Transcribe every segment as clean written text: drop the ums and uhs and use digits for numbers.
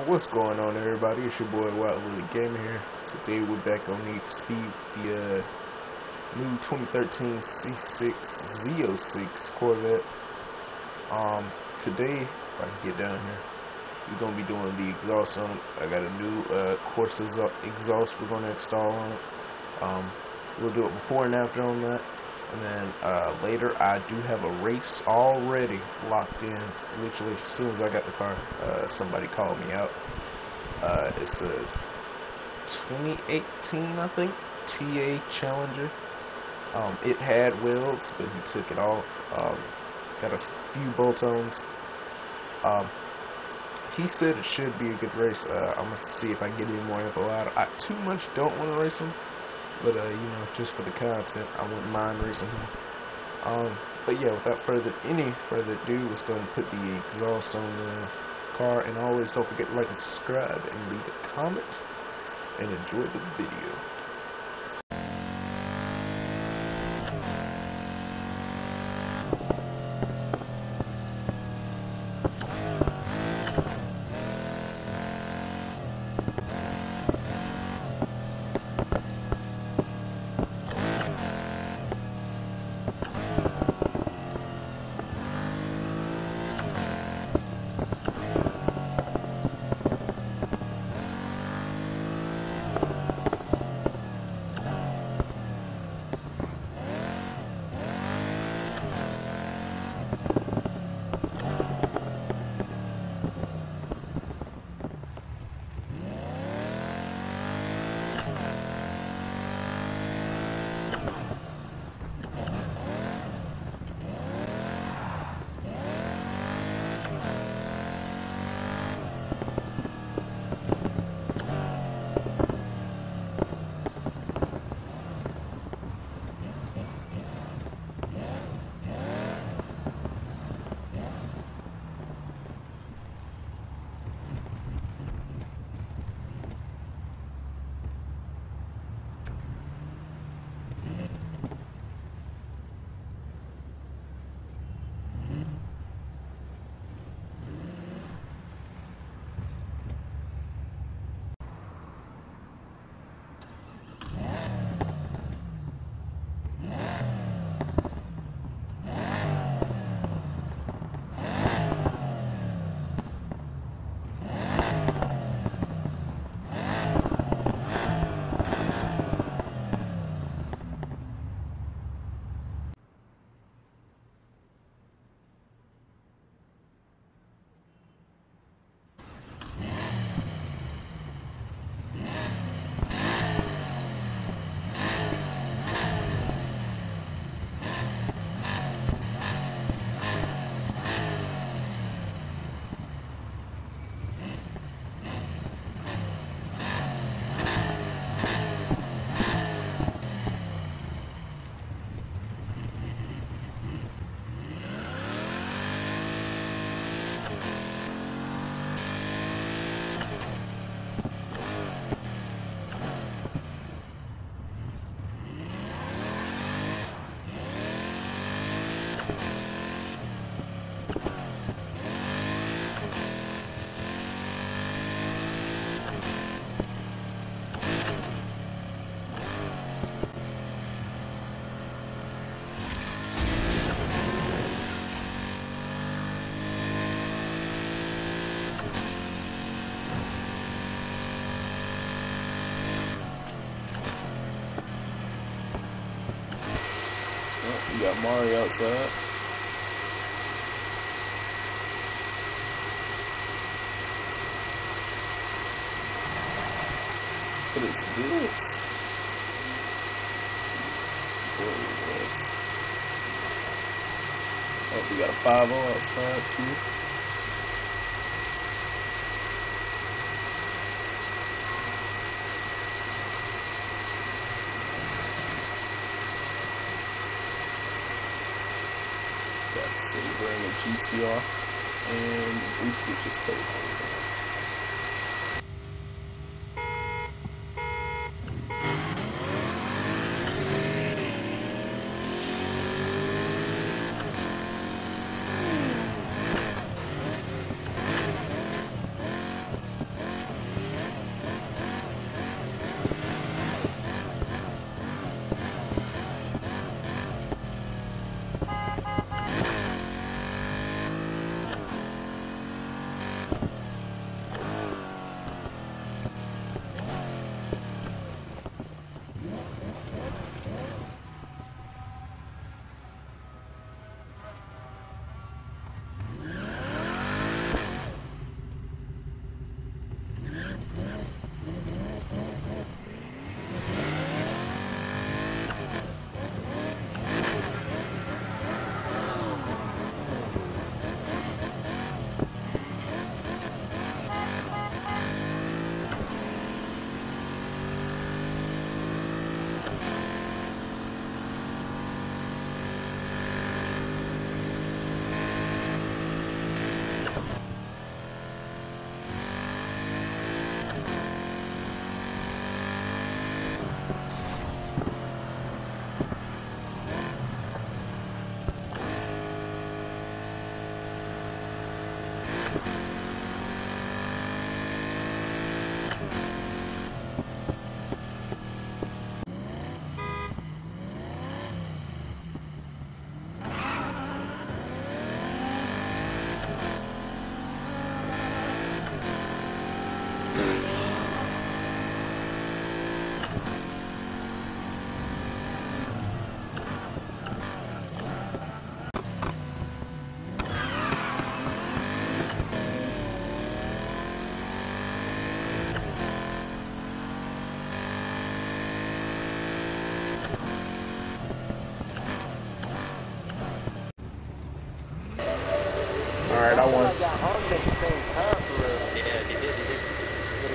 What's going on, everybody? It's your boy Wild Willie Gamer here. Today we're back on Need for Speed, the new 2013 C6 Z06 Corvette. Today, if I can get down here, we're gonna be doing the exhaust on it. I got a new Corsa exhaust we're gonna install on it. We'll do it before and after on that. And then later, I do have a race already locked in. Literally, as soon as I got the car, somebody called me out. It's a 2018, I think, TA Challenger. It had wheels, but he took it off. Got a few bolt-ons. He said it should be a good race. I'm gonna see if I can get any more info out. I too much don't want to race him. But, you know, just for the content, I wouldn't mind racing him. But yeah, without any further ado, let's go ahead and put the exhaust on the car. And always don't forget to like and subscribe and leave a comment. And enjoy the video. We got Mari outside. What is this? Oh, we got a 5-0 outside too. Got Saber and a GTR, and briefly just telephones on.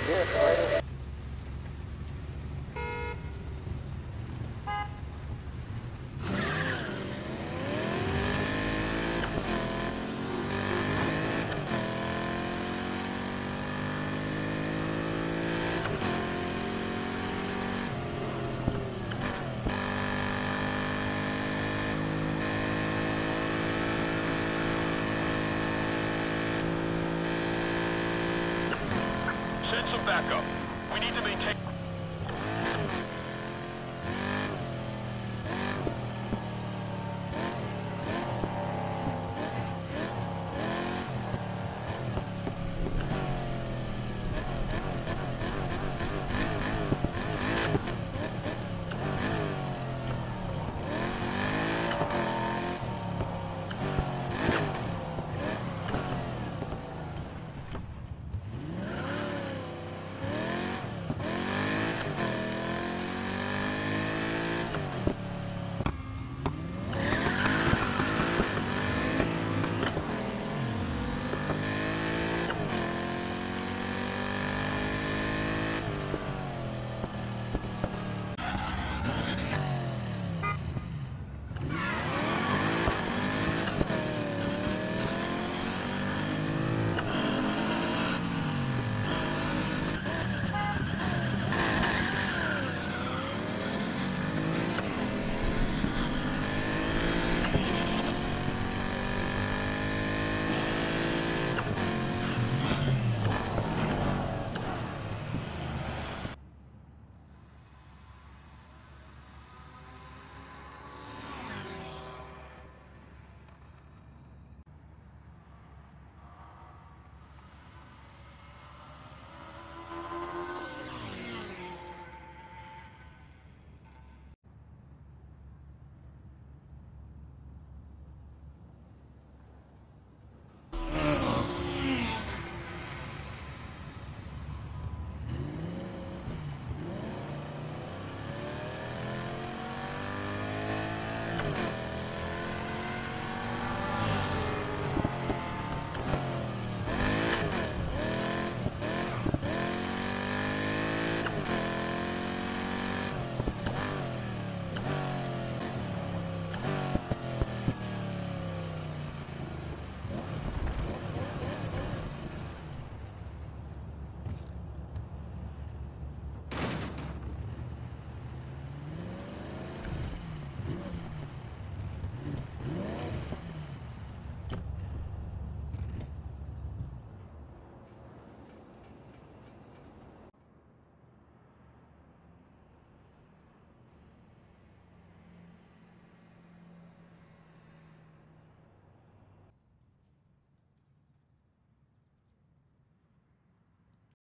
Send some backup. We need to maintain...